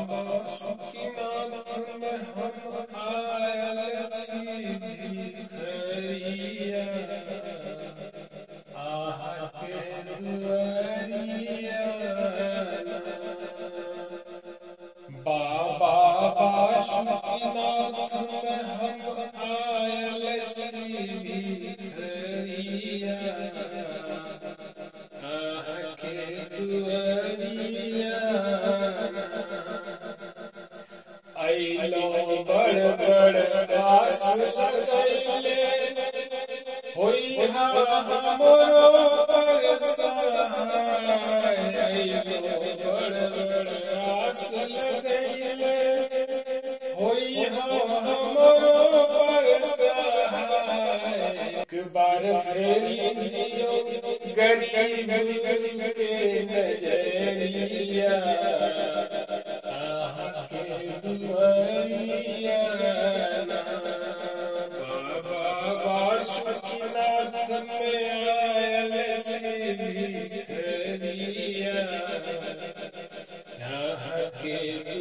बाबा सुखीनाथ में हम आयल छी भिखरिया, आह के दुआरिया। बाबा सुखीनाथ में हम आयल छी भिखरिया, आह के दुआरिया। अइलो बड़ बड़ आस लगैले, होई हमरो परसहाय। अइलो बड़ बड़ आस लगैले, होई हमरो परसहाय। एक बार फेरी दियो गरीब के नजरिया, दुआरिया। बाबा सुखीनाथ में आयल छी भिखरिया, यहाँ के